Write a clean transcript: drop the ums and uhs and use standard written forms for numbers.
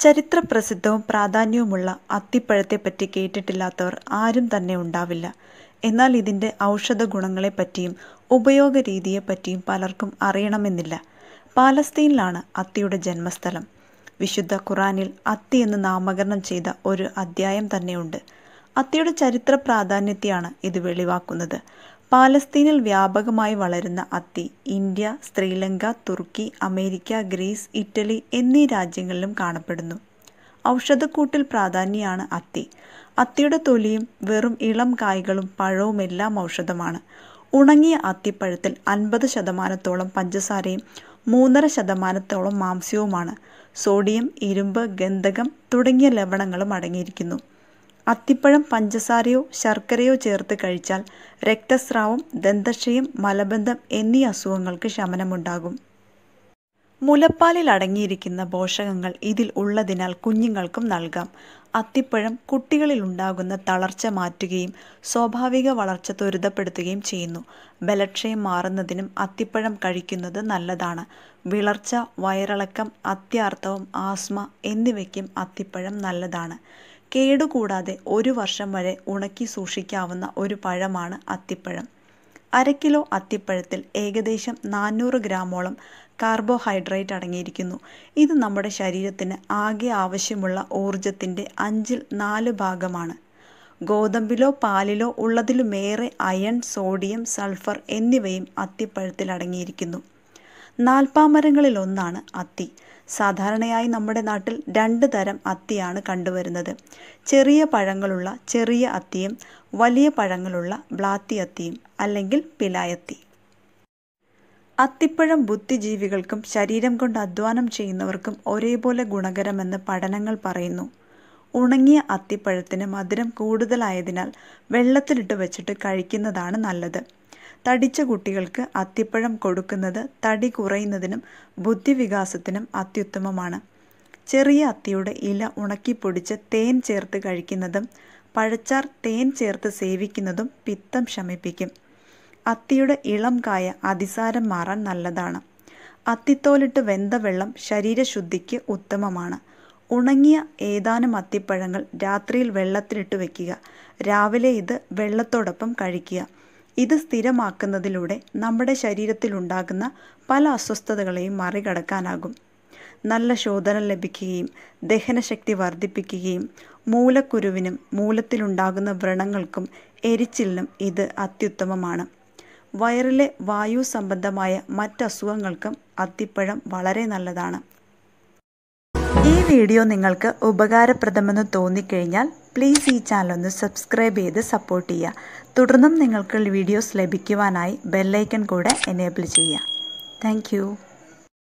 ചരിത്രപ്രസിദ്ധവും പ്രാധാന്യവുമുള്ള അത്തിപ്പഴത്തെപ്പറ്റി കേട്ടിട്ടില്ലാത്തവർ ആരും തന്നെ ഉണ്ടാവില്ല. എന്നാൽ ഇതിൻ്റെ ഔഷധഗുണങ്ങളെപ്പറ്റിയും ഉപയോഗരീതിയെപ്പറ്റിയും പലർക്കും അറിയണമെന്നില്ല. പാലസ്തീനിലാണ് അത്തിയുടെ ജന്മസ്ഥലം. വിശുദ്ധ ഖുർആനിൽ അത്തി എന്ന് നാമകരണം ചെയ്ത ഒരു അദ്ധ്യായം തന്നെയുണ്ട്. അത്തിയുടെ ചരിത്ര പ്രാധാന്യത്തെയാണ് ഇത് വെളിവാക്കുന്നത്. പാലസ്തീനിൽ വ്യാപകമായി വളരുന്ന അത്തി ഇന്ത്യ, ശ്രീലങ്ക, തുർക്കി, അമേരിക്ക, ഗ്രീസ്, ഇറ്റലി എന്നീ രാജ്യങ്ങളിലും കാണപ്പെടുന്നു. ഔഷധക്കൂട്ടിൽ പ്രാധാന്യമാണ് അത്തി. അത്തിയുടെ തൊലിയും വെറും ഇളം കായ്കളും പഴവുമെല്ലാം ഔഷധമാണ്. ഉണങ്ങിയ അത്തിപ്പഴത്തിൽ 50% പഞ്ചസാരയും 3.5% മാംസ്യവുമാണ്. സോഡിയം, ഇരുമ്പ്, ഗന്ധകം തുടങ്ങിയ ലവണങ്ങളും അടങ്ങിയിരിക്കുന്നു. അത്തിപ്പഴം പഞ്ചസാരയോ ശർക്കരയോ ചേർത്ത് കഴിച്ചാൽ രക്തസ്രാവം, ദന്തക്ഷയം, മലബന്ധം എന്നീ അസുഖങ്ങൾക്ക് ശമനമുണ്ടാകും. മുലപ്പാലിൽ അടങ്ങിയിരിക്കുന്ന പോഷകങ്ങൾ ഇതിൽ ഉള്ളതിനാൽ കുഞ്ഞുങ്ങൾക്കും നൽകാം. അത്തിപ്പഴം കുട്ടികളിൽ ഉണ്ടാകുന്ന തളർച്ച മാറ്റുകയും സ്വാഭാവിക വളർച്ച ത്വരിതപ്പെടുത്തുകയും ചെയ്യുന്നു. ബലക്ഷയം മാറുന്നതിനും അത്തിപ്പഴം കഴിക്കുന്നത് നല്ലതാണ്. വിളർച്ച, വയറിളക്കം, അത്യാർത്തവം, ആസ്മ എന്നിവയ്ക്കും അത്തിപ്പഴം നല്ലതാണ്. കേടുകൂടാതെ 1 വർഷം വരെ ഉണക്കി സൂക്ഷിക്കാവുന്ന ഒരു പഴമാണ് അത്തിപ്പഴം. 1/2 കിലോ അത്തിപ്പഴത്തിൽ ഏകദേശം 400 ഗ്രാമോളം കാർബോഹൈഡ്രേറ്റ് അടങ്ങിയിരിക്കുന്നു. ഇത് നമ്മുടെ ശരീരത്തിന് ആകെ ആവശ്യമുള്ള ഊർജത്തിൻ്റെ 4 ഭാഗമാണ്. ഗോതമ്പിലോ പാലിലോ ഉള്ളതിലുമേറെ അയൺ, സോഡിയം, സൾഫർ എന്നിവയും അത്തിപ്പഴത്തിൽ അടങ്ങിയിരിക്കുന്നു. നാൽപ്പാമരങ്ങളിലൊന്നാണ് അത്തി. സാധാരണയായി നമ്മുടെ നാട്ടിൽ 2 തരം അത്തിയാണ് കണ്ടുവരുന്നത്. ചെറിയ പഴങ്ങളുള്ള ചെറിയ അത്തിയും വലിയ പഴങ്ങളുള്ള ബ്ലാത്തി അത്തിയും അല്ലെങ്കിൽ പിലായത്തി. അത്തിപ്പഴം ബുദ്ധിജീവികൾക്കും ശരീരം കൊണ്ട് അധ്വാനം ചെയ്യുന്നവർക്കും ഒരേപോലെ ഗുണകരമെന്ന് പഠനങ്ങൾ പറയുന്നു. ഉണങ്ങിയ അത്തിപ്പഴത്തിന് മധുരം കൂടുതലായതിനാൽ വെള്ളത്തിലിട്ട് വെച്ചിട്ട് കഴിക്കുന്നതാണ് നല്ലത്. തടിച്ച കുട്ടികൾക്ക് അത്തിപ്പഴം കൊടുക്കുന്നത് തടി കുറയുന്നതിനും ബുദ്ധിവികാസത്തിനും അത്യുത്തമമാണ്. ചെറിയ അത്തിയുടെ ഇല ഉണക്കിപ്പൊടിച്ച് തേൻ ചേർത്ത് കഴിക്കുന്നതും പഴച്ചാർ തേൻ ചേർത്ത് സേവിക്കുന്നതും പിത്തം ശമിപ്പിക്കും. അത്തിയുടെ ഇളം കായ അതിസാരം മാറാൻ നല്ലതാണ്. അത്തിത്തോലിട്ട് വെന്ത വെള്ളം ശരീരശുദ്ധിക്ക് ഉത്തമമാണ്. ഉണങ്ങിയ ഏതാനും അത്തിപ്പഴങ്ങൾ രാത്രിയിൽ വെള്ളത്തിലിട്ട് വയ്ക്കുക. രാവിലെ ഇത് വെള്ളത്തോടൊപ്പം കഴിക്കുക. ഇത് സ്ഥിരമാക്കുന്നതിലൂടെ നമ്മുടെ ശരീരത്തിലുണ്ടാകുന്ന പല അസ്വസ്ഥതകളെയും മറികടക്കാനാകും. നല്ല ശോധനം ലഭിക്കുകയും ദഹനശക്തി വർദ്ധിപ്പിക്കുകയും മൂലക്കുരുവിനും മൂലത്തിലുണ്ടാകുന്ന വ്രണങ്ങൾക്കും എരിച്ചിലിനും ഇത് അത്യുത്തമമാണ്. വയറിലെ വായു സംബന്ധമായ മറ്റസുഖങ്ങൾക്കും അത്തിപ്പഴം വളരെ നല്ലതാണ്. ഈ വീഡിയോ നിങ്ങൾക്ക് ഉപകാരപ്രദമെന്ന് തോന്നിക്കഴിഞ്ഞാൽ പ്ലീസ് ഈ ചാനൽ ഒന്ന് സബ്സ്ക്രൈബ് ചെയ്ത് സപ്പോർട്ട് ചെയ്യുക. തുടർന്നും നിങ്ങൾക്ക് വീഡിയോസ് ലഭിക്കുവാനായി ബെല്ലൈക്കൺ കൂടെ എനേബിൾ ചെയ്യുക. താങ്ക്